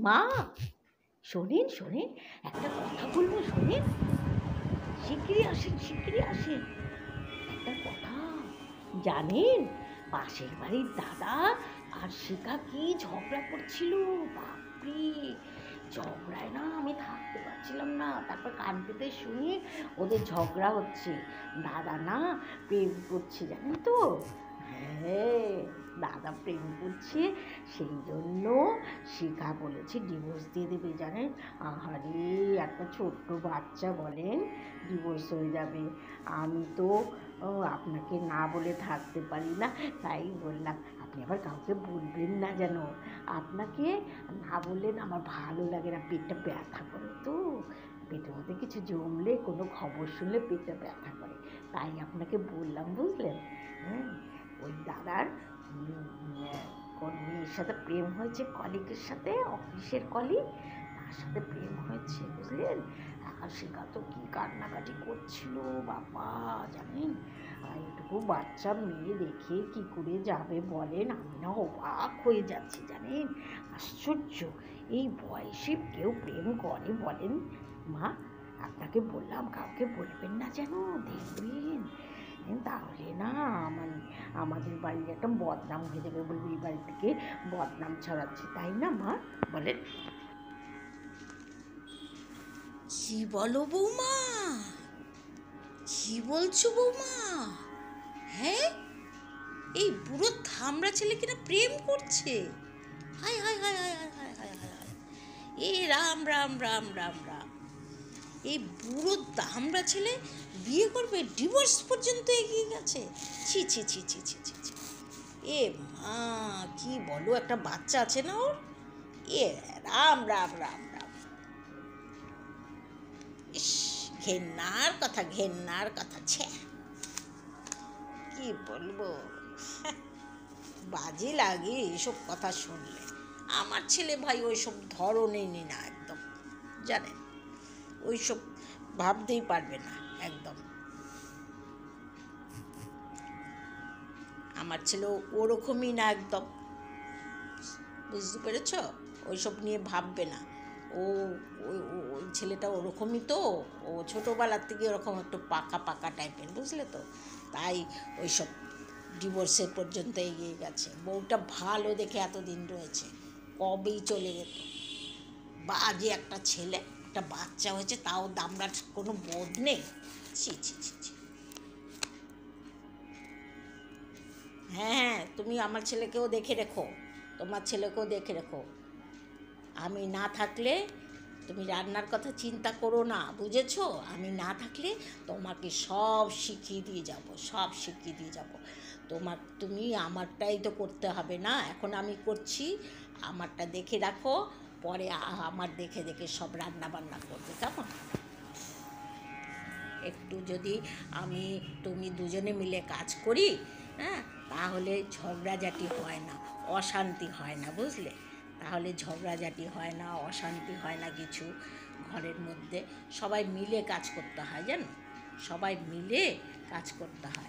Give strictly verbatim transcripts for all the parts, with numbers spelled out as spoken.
মা শোনেন শোনেন, একটা কথা বলবো, শোনেন, শিগগিরই আসেন, শিগগিরই আসেন। একটা কথা জানেন, পাশের বাড়ির দাদা আর শিখা কি ঝগড়া করছিল, বাপরে! ঝগড়ায় না আমি থাকতে পারছিলাম না। তারপর কান পেতে শুনি ওদের ঝগড়া হচ্ছে। দাদা না প্রেম করছে, জানেন তো? হ্যাঁ, দাদা প্রেম করছে, সেই জন্য শিখা বলেছে ডিভোর্স দিয়ে দেবে, জানেন? আহারে, একটা ছোট্ট বাচ্চা বলেন ডিভোর্স হয়ে যাবে। আমি তো ও আপনাকে না বলে থাকতে পারি না, তাই বললাম। আপনি আবার কাউকে বলবেন না যেন। আপনাকে না বললেন আমার ভালো লাগে না, পেটটা ব্যথা করে তো। পেটের মধ্যে কিছু জমলে, কোনো খবর শুনলে পেটটা ব্যথা করে, তাই আপনাকে বললাম, বুঝলেন? হ্যাঁ, ওই দাদার কোন মেয়ের সাথে প্রেম হয়েছে, কলিগের সাথে, অফিসের কলিগ, তার সাথে প্রেম হয়েছে, বুঝলেন? আর সেটা তো কি কান্নাকাটি করছিল বাবা, জানেন? এইটুকু বাচ্চা মেয়ে রেখে কি করে যাবে বলেন? আমি না অবাক হয়ে যাচ্ছি, জানেন? আশ্চর্য, এই বয়সে কেউ প্রেম করে বলেন? মা, আপনাকে বললাম কাউকে বলবেন না যেন, দেখবেন তাহলে না মানে আমাদের বাড়ির একটা বদনাম হয়ে যাবে, বলবে এই বাড়ি থেকে বদনাম ছড়াচ্ছে, তাই না মা, বলেন? কি বলো বৌমা? কি বলছো বৌমা? হ্যাঁ, এই বুড়ো থামড়া ছেলে কিনা প্রেম করছে? হায় হায় হায় হায় হায় হায় হায় হায় হায়, এ রাম রাম রাম রাম রাম! এই বুড়ো দামড়া ছেলে বিয়ে করবে, ডিভোর্স পর্যন্ত এগিয়ে গেছে। ছি ছি ছি ছি ছি ছি ছি। এ মা, কি বলো, একটা বাচ্চা আছে না ওর? এ রাম রাম রাম রাম! ইস, ঘেন্নার কথা, ঘেন্নার কথা, ছে! কি বলবো, বাজে লাগে এইসব কথা শুনলে। আমার ছেলে ভাই ওইসব ধরনেই নি না, একদম, জানেন? ওইসব ভাবতেই পারবে না একদম। আমার ছেলে ওরকমই না একদম, বুঝতে পেরেছ? ওইসব নিয়ে ভাববে না। ও ওই ছেলেটা ওরকমই তো, ও ছোটোবেলার থেকে ওরকম একটু পাকা পাকা টাইপের, বুঝলে তো? তাই ওইসব ডিভোর্সের পর্যন্ত এগিয়ে গেছে। বউটা ভালো দেখে এতদিন রয়েছে, কবেই চলে যেত। বাজে একটা ছেলে, একটা বাচ্চা হয়েছে, তাও দামড়ার কোনো বোধ নেই। ছি ছি ছি ছি। হ্যাঁ, তুমি আমার ছেলেকেও দেখে রেখো, তোমার ছেলেকেও দেখে রেখো। আমি না থাকলে তুমি রান্নার কথা চিন্তা করো না, বুঝেছো? আমি না থাকলে তোমাকে সব শিখিয়ে দিয়ে যাব, সব শিখিয়ে দিয়ে যাব। তোমার তুমি আমারটাই তো করতে হবে না, এখন আমি করছি। আমারটা দেখে রাখো, পরে আমার দেখে দেখে সব রান্না বান্না করবে, কেমন? একটু যদি আমি তুমি দুজনে মিলে কাজ করি, হ্যাঁ, তাহলে ঝগড়াঝাটি হয় না, অশান্তি হয় না, বুঝলে? তাহলে ঝগড়াঝাটি হয় না, অশান্তি হয় না কিছু ঘরের মধ্যে। সবাই মিলে কাজ করতে হয়, জানো? সবাই মিলে কাজ করতে হয়।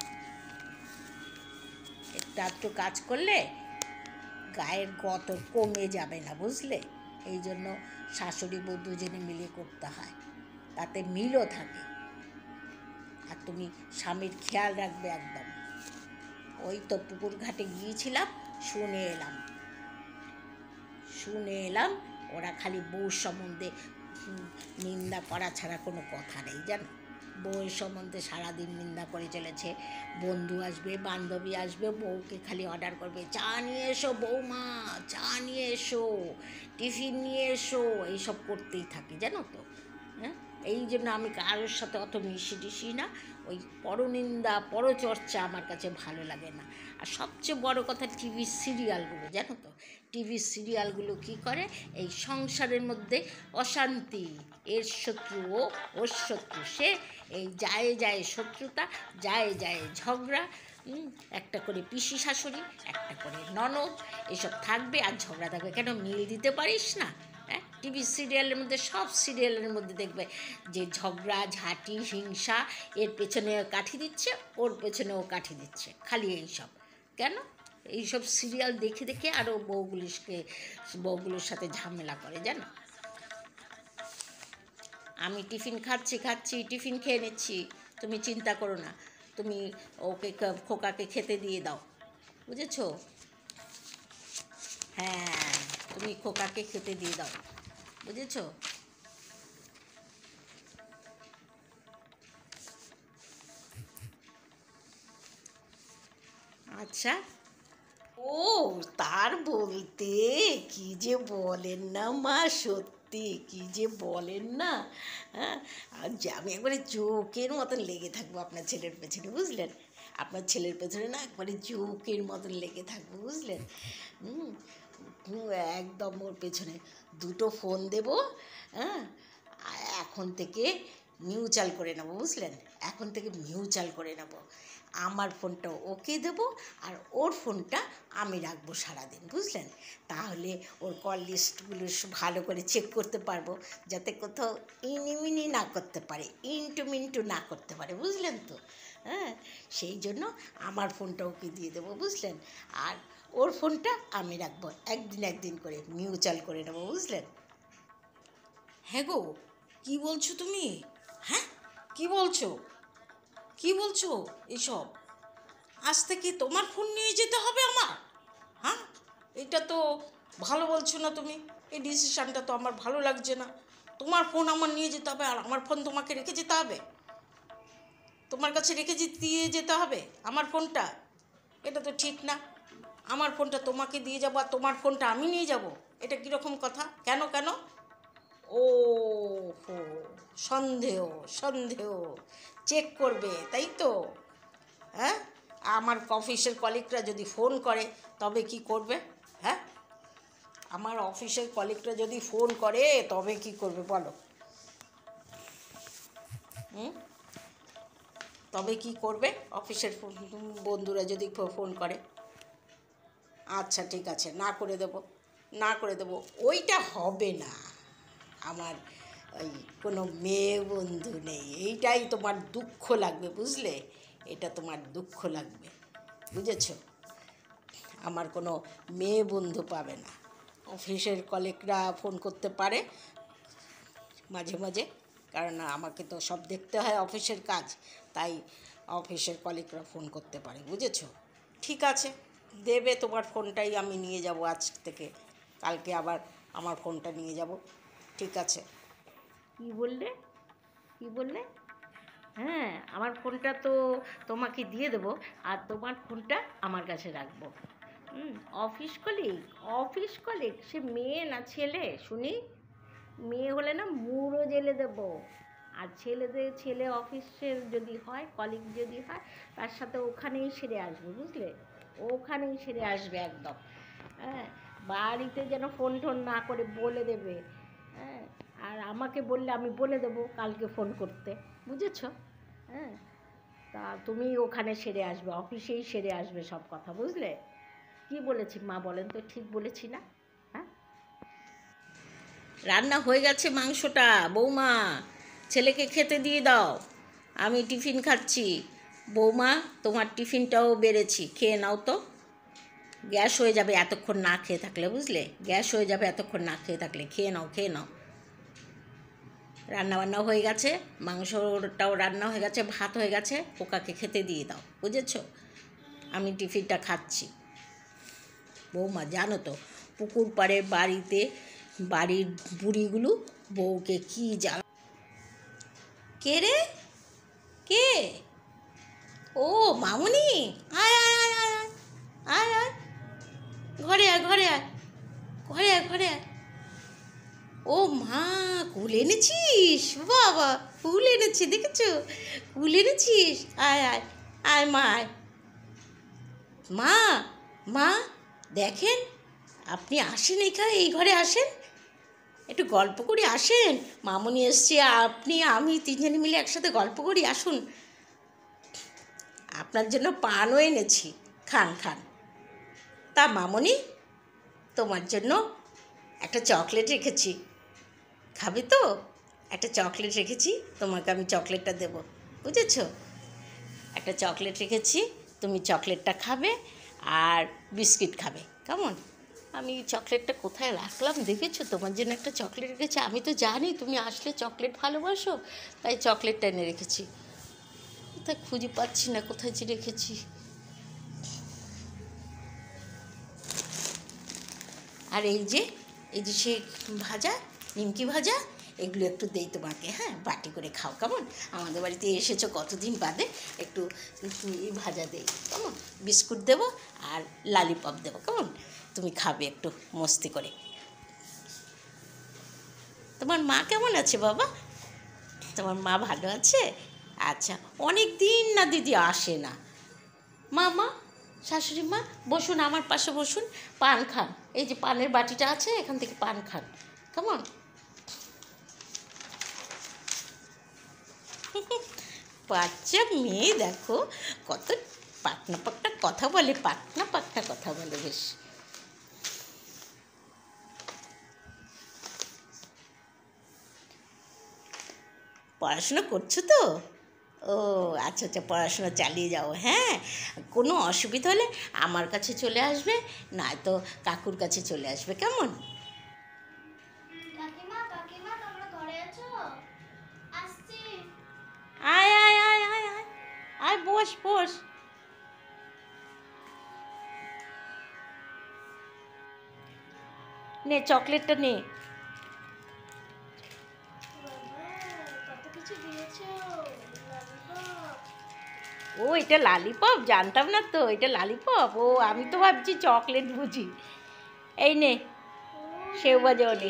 একটু একটু কাজ করলে গায়ের গত কমে যাবে না, বুঝলে? এই জন্য শাশুড়ি বউ দুজনে মিলে করতে হয়, তাতে মিলও থাকে। আর তুমি স্বামীর খেয়াল রাখবে একদম। ওই তো পুকুর ঘাটে গিয়েছিলাম, শুনে এলাম শুনে এলাম ওরা খালি বউর সম্বন্ধে নিন্দা করা ছাড়া কোনো কথা নেই, জানো? বউয়ের সম্বন্ধে সারাদিন নিন্দা করে চলেছে। বন্ধু আসবে, বান্ধবী আসবে, বউকে খালি অর্ডার করবে, চা নিয়ে এসো বৌমা, চা নিয়ে এসো, টিফিন নিয়ে এসো, এইসব করতেই থাকে, জানো তো? হ্যাঁ, এই জন্য আমি কারোর সাথে অত মিশি টিশি না। ওই পরনিন্দা, পরচর্চা আমার কাছে ভালো লাগে না। আর সবচেয়ে বড় কথা, টিভি সিরিয়ালগুলো, জানো তো? টিভি সিরিয়ালগুলো কী করে, এই সংসারের মধ্যে অশান্তি, এর শত্রু ও, ওর শত্রু সে, এই যায় যায় শত্রুতা, যায় যায় ঝগড়া। একটা করে পিসি শাশুড়ি, একটা করে ননদ, এসব থাকবে আর ঝগড়া থাকবে। কেন মিল দিতে পারিস না? হ্যাঁ, টিভি সিরিয়ালের মধ্যে, সব সিরিয়ালের মধ্যে দেখবে যে ঝগড়া ঝাঁটি হিংসা, এর পেছনে কাঠি দিচ্ছে, ওর পেছনেও কাঠি দিচ্ছে, খালি এই সব। কেন? এইসব সিরিয়াল দেখে দেখে আরও বউগুলিকে বউগুলোর সাথে ঝামেলা করে জানো। আমি টিফিন খাচ্ছি খাচ্ছি টিফিন খেয়ে নিচ্ছি, তুমি চিন্তা করো না, তুমি ওকে খোকাকে খেতে দিয়ে দাও, বুঝেছো? হ্যাঁ, তুমি খোকাকে খেতে দিয়ে দাও, বুঝেছো? আচ্ছা। ও, তার বলতে কি যে বলেন না মা, সত্যি কি যে বলেন না। হ্যাঁ, আর যে আমি একবারে জোকের মতন লেগে থাকবো আপনার ছেলের পেছনে, বুঝলেন? আপনার ছেলের পেছনে না একবারে জোকের মতন লেগে থাকবো, বুঝলেন? হুম, হুম, একদম ওর পেছনে দুটো ফোন দেবো। হ্যাঁ, আর এখন থেকে মিউচাল করে নেবো, বুঝলেন? এখন থেকে মিউচাল করে নেবো। আমার ফোনটা ওকে দেবো আর ওর ফোনটা আমি রাখবো সারাদিন, বুঝলেন? তাহলে ওর কল লিস্টগুলো ভালো করে চেক করতে পারবো, যাতে কোথাও ইনিমিনি না করতে পারে, ইন্টু মিন্টু না করতে পারে, বুঝলেন তো? হ্যাঁ, সেই জন্য আমার ফোনটা ওকে দিয়ে দেবো, বুঝলেন? আর ওর ফোনটা আমি রাখবো, একদিন একদিন করে মিউচাল করে নেবো, বুঝলেন? হ্যাঁ গো, কী বলছো তুমি? হ্যাঁ, কী বলছো? কি বলছো এসব? আজ থেকে তোমার ফোন নিয়ে যেতে হবে আমার? হ্যাঁ, এটা তো ভালো বলছো না তুমি। এই ডিসিশানটা তো আমার ভালো লাগছে না। তোমার ফোন আমার নিয়ে যেতে হবে আর আমার ফোন তোমাকে রেখে যেতে হবে, তোমার কাছে রেখে দিয়ে যেতে হবে আমার ফোনটা? এটা তো ঠিক না। আমার ফোনটা তোমাকে দিয়ে যাবো আর তোমার ফোনটা আমি নিয়ে যাব, এটা কীরকম কথা? কেন কেন? ও হো, সন্দেহ সন্দেহ চেক করবে, তাই তো? হ্যাঁ, আমার অফিসের কলিগরা যদি ফোন করে তবে কি করবে? হ্যাঁ, আমার অফিসের কলিগরা যদি ফোন করে তবে কি করবে বলো? হুম, তবে কি করবে অফিসের বন্ধুরা যদি ফোন করে? আচ্ছা ঠিক আছে, না করে দেবো, না করে দেবো। ওইটা হবে না, আমার ওই কোনো মেয়ে বন্ধু নেই, এইটাই তোমার দুঃখ লাগবে, বুঝলে? এটা তোমার দুঃখ লাগবে, বুঝেছ? আমার কোনো মেয়ে বন্ধু পাবে না। অফিসের কলিগরা ফোন করতে পারে মাঝে মাঝে, কারণ আমাকে তো সব দেখতে হয় অফিসের কাজ, তাই অফিসের কলিগরা ফোন করতে পারে, বুঝেছ? ঠিক আছে, দেবে তোমার ফোনটাই আমি নিয়ে যাব আজ থেকে, কালকে আবার আমার ফোনটা নিয়ে যাব, ঠিক আছে? কি বললে? কি বললে? হ্যাঁ, আমার ফোনটা তো তোমাকে দিয়ে দেবো আর তোমার ফোনটা আমার কাছে রাখবো। হুম, অফিস কলিগ, অফিস কলিগ সে মেয়ে না ছেলে শুনি? মেয়ে হলে না মুড়ো জেলে দেবো। আর ছেলেদের ছেলে অফিসের যদি হয়, কলিগ যদি হয়, তার সাথে ওখানেই সেরে আসবে, বুঝলে? ওখানেই সেরে আসবে একদম। হ্যাঁ, বাড়িতে যেন ফোন টোন না করে বলে দেবে। হ্যাঁ, আর আমাকে বললে আমি বলে দেবো কালকে ফোন করতে, বুঝেছো? হ্যাঁ, তা তুমি ওখানে সেরে আসবে, অফিসেই সেরে আসবে সব কথা, বুঝলে? কি বলেছি মা, বলেন তো ঠিক বলেছি না? হ্যাঁ, রান্না হয়ে গেছে মাংসটা, বৌমা ছেলেকে খেতে দিয়ে দাও, আমি টিফিন খাচ্ছি। বৌমা, তোমার টিফিনটাও বেড়েছি, খেয়ে নাও তো। গ্যাস হয়ে যাবে এতক্ষণ না খেয়ে থাকলে, বুঝলে? গ্যাস হয়ে যাবে এতক্ষণ না খেয়ে থাকলে, খেয়ে নাও খেয়ে নাও। রান্না বান্না হয়ে গেছে, মাংসটাও রান্না হয়ে গেছে, ভাত হয়ে গেছে, পোকাকে খেতে দিয়ে দাও, বুঝেছো? আমি টিফিনটা খাচ্ছি। বৌমা জানো তো, পুকুর পাড়ের বাড়িতে বাড়ির বুড়িগুলো বউকে কি জ্বালা। কে রে? কে? ও মামুনি, আয় আয় আয় আয় আয় আয় আয়, ঘরে আয় ঘরে আয় ঘরে আয় ঘরে আয়। ও মা, কুল এনেছিস? বাবা, কুল এনেছি, দেখেছো? কুল এনেছিস? আয় আয় আয় মা আয়। মা, মা দেখেন, আপনি আসেন এখানে, এই ঘরে আসেন, একটু গল্প করি, আসেন। মামুনি এসছে, আপনি আমি তিনজনে মিলে একসাথে গল্প করি, আসুন। আপনার জন্য পানও এনেছি, খান খান। তা মামুনি, তোমার জন্য একটা চকলেট রেখেছি, খাবে তো? একটা চকলেট রেখেছি, তোমাকে আমি চকলেটটা দেবো, বুঝেছো? একটা চকলেট রেখেছি, তুমি চকলেটটা খাবে আর বিস্কিট খাবে, কেমন? আমি চকলেটটা কোথায় রাখলাম দেখেছো? তোমার জন্য একটা চকলেট রেখেছি। আমি তো জানি তুমি আসলে চকলেট ভালোবাসো, তাই চকলেটটা এনে রেখেছি। কোথায় খুঁজে পাচ্ছি না, কোথায় যে রেখেছি। আর এই যে এই যে সে ভাজা, নিমকি ভাজা, এগুলো একটু দেই তোমাকে, হ্যাঁ, বাটি করে খাও, কেমন? আমাদের বাড়িতে এসেছো কতদিন বাদে, একটু ভাজা দেই, কেমন? বিস্কুট দেবো আর লালিপপ দেবো, কেমন? তুমি খাবে একটু মস্তি করে। তোমার মা কেমন আছে বাবা? তোমার মা ভালো আছে? আচ্ছা, অনেক দিন না দিদি আসে না। মা মা শাশুড়ি মা বসুন, আমার পাশে বসুন, পান খান। এই যে পানের বাটিটা আছে, এখান থেকে পান খান, কেমন? বাচ্চা মেয়ে দেখো কত পাকনা পাকনা কথা বলে, পাকনা পাকনা কথা বলে বেশ। পড়াশোনা করছো তো? ও আচ্ছা আচ্ছা, পড়াশোনা চালিয়ে যাও, হ্যাঁ। কোনো অসুবিধা হলে আমার কাছে চলে আসবে, নয়তো কাকুর কাছে চলে আসবে, কেমন? কাকিমা কাকিমা তোমরা ঘরে আছো? আসছি। আয় আয় আয় আয় আয় আয়, বস বস। নে চকলেটটা নে। বাবা কত কিছু দিয়েছো, ললিপপ। ও এটা লালিপপ, জানতাম না তো এটা লালিপপ। ও আমি তো ভাবছি চকলেট বুঝি। এই নে সেও ভাজা নে,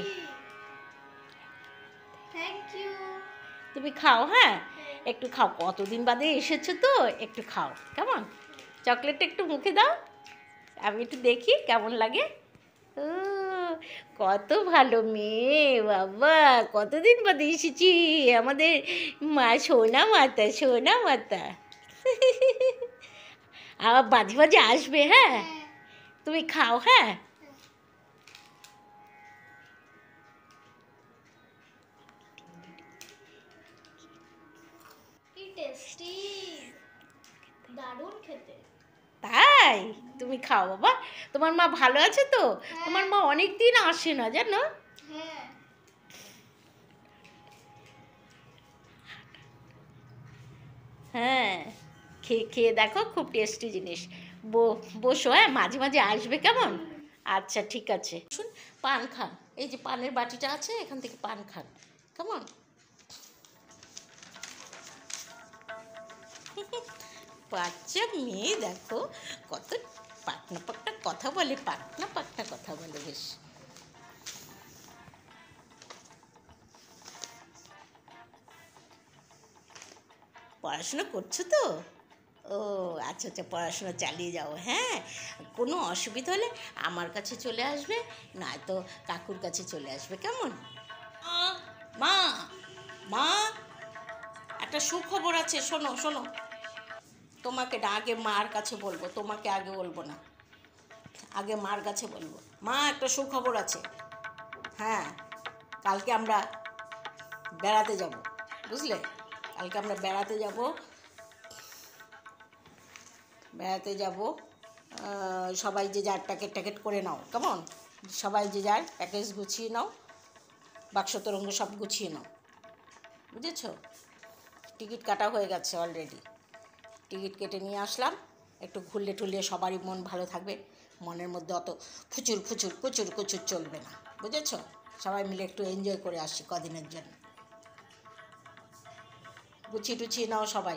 থ্যাংক ইউ। তুমি খাও, হ্যাঁ একটু খাও, কতদিন বাদে এসেছো তো, একটু খাও, কেমন? চকলেটটা একটু মুখে দাও, আমি একটু দেখি কেমন লাগে। ও কত ভালো মেয়ে বাবা, কতদিন বাদে এসেছি আমাদের মা, সোনা মাতা, সোনা মাতা। আবার মাঝে মাঝে আসবে, হ্যাঁ তুমি খাও, হ্যাঁ। কি টেস্টি, দারুণ খেতে। তাই তুমি খাও বাবা। তোমার মা ভালো আছে তো? হ্যাঁ। তোমার মা অনেক দিন আসে না জানো। হ্যাঁ হ্যাঁ খেয়ে খেয়ে দেখো, খুব টেস্টি জিনিস। বো- বসো, হ্যাঁ মাঝে মাঝে আসবে, কেমন? আচ্ছা ঠিক আছে। শুন, পান খান, এই যে পানের বাটিটা আছে, এখান থেকে পান খান, কেমন? বাচ্চা মেয়ে দেখো কত পাকনা পাকনা কথা বলে, পাকনা পাকনা কথা বলে বেশ। পড়াশোনা করছো তো? ও আচ্ছা আচ্ছা, পড়াশোনা চালিয়ে যাও, হ্যাঁ। কোনো অসুবিধা হলে আমার কাছে চলে আসবে, নয়তো কাকুর কাছে চলে আসবে, কেমন? আহ, মা মা একটা সুখবর আছে, শোনো শোনো। তোমাকে না, আগে মার কাছে বলবো, তোমাকে আগে বলবো না, আগে মার কাছে বলবো। মা একটা সুখবর আছে, হ্যাঁ কালকে আমরা বেড়াতে যাব, বুঝলে? কালকে আমরা বেড়াতে যাব, বেড়াতে যাব সবাই যে যার প্যাকেট ট্যাকেট করে নাও, কেমন? সবাই যে যার প্যাকেজ গুছিয়ে নাও, বাক্স তরঙ্গ সব গুছিয়ে নাও, বুঝেছো? টিকিট কাটা হয়ে গেছে অলরেডি, টিকিট কেটে নিয়ে আসলাম। একটু ঘুরলে টুরলে সবারই মন ভালো থাকবে, মনের মধ্যে অত খুচুর খুচুর কুচুর কুচুর চলবে না, বুঝেছো? সবাই মিলে একটু এনজয় করে আসি কদিনের জন্য। গুছিয়ে টুছিয়ে নাও সবাই।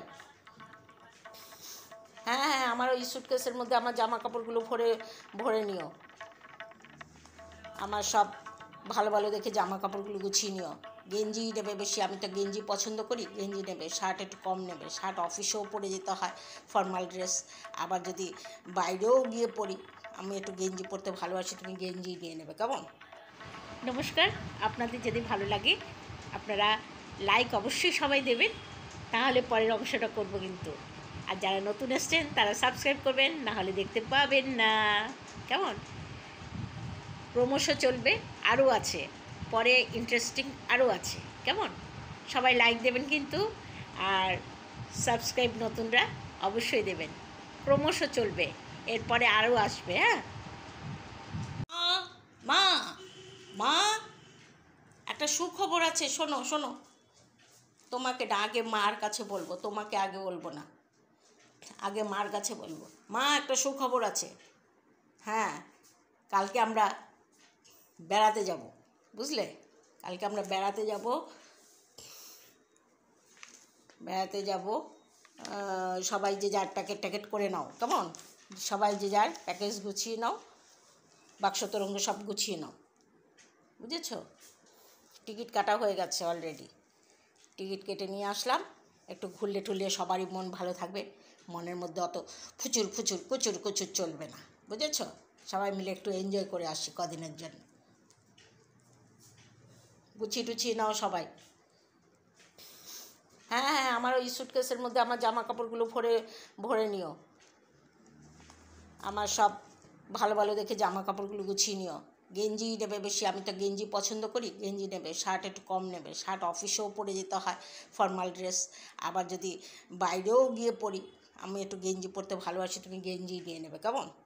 হ্যাঁ হ্যাঁ, আমার ওই সুটকেসের মধ্যে আমার জামা কাপড়গুলো ভরে ভরে নিও, আমার সব ভালো ভালো দেখে জামা কাপড়গুলো গুছিয়ে নিও। গেঞ্জি নেবে বেশি, আমি তো গেঞ্জি পছন্দ করি, গেঞ্জি নেবে। শার্ট একটু কম নেবে, শার্ট অফিসেও পরে যেতে হয়, ফর্মাল ড্রেস। আবার যদি বাইরেও গিয়ে পরি, আমি একটু গেঞ্জি পরতে ভালোবাসি, তুমি গেঞ্জি নিয়ে নেবে, কেমন? নমস্কার, আপনাদের যদি ভালো লাগে আপনারা লাইক অবশ্যই সবাই দেবেন, তাহলে পরের অংশটা করবো কিন্তু। আর যারা নতুন এসছেন তারা সাবস্ক্রাইব করবেন, না হলে দেখতে পাবেন না, কেমন? ক্রমশ চলবে, আরও আছে পরে, ইন্টারেস্টিং আরও আছে, কেমন? সবাই লাইক দেবেন কিন্তু, আর সাবস্ক্রাইব নতুনরা অবশ্যই দেবেন। ক্রমশ চলবে, এরপরে আরও আসবে। হ্যাঁ মা, মা একটা সুখবর আছে, শোনো শোনো। তোমাকে না, আগে মার কাছে বলবো, তোমাকে আগে বলবো না, আগে মার কাছে বলবো। মা একটা সুখবর আছে। হ্যাঁ, কালকে আমরা বেড়াতে যাব, বুঝলে? কালকে আমরা বেড়াতে যাব, বেড়াতে যাব সবাই যে যার প্যাকেট ট্যাকেট করে নাও, কেমন? সবাই যে যার প্যাকেজ গুছিয়ে নাও, বাক্স তরঙ্গ সব গুছিয়ে নাও, বুঝেছ? টিকিট কাটা হয়ে গেছে অলরেডি, টিকিট কেটে নিয়ে আসলাম। একটু ঘুরলে টুরলে সবারই মন ভালো থাকবে, মনের মধ্যে অত ফুচুর ফুচুর কুচুর কুচুর চলবে না, বুঝেছ? সবাই মিলে একটু এনজয় করে আসি কদিনের জন্য। গুছিয়ে টুছিয়ে নাও সবাই। হ্যাঁ হ্যাঁ, আমার ওই সুটকেসের মধ্যে আমার জামা কাপড়গুলো ভরে ভরে নিও, আমার সব ভালো ভালো দেখে জামা কাপড়গুলো গুছিয়ে নিও। গেঞ্জি নেবে বেশি, আমি তো গেঞ্জি পছন্দ করি, গেঞ্জি নেবে। শার্ট একটু কম নেবে, শার্ট অফিসেও পরে যেতে হয়, ফর্মাল ড্রেস। আবার যদি বাইরেও গিয়ে পরি, আমি একটু গেঞ্জি পরতে ভালোবাসি, তুমি গেঞ্জি নিয়ে নেবে, কেমন?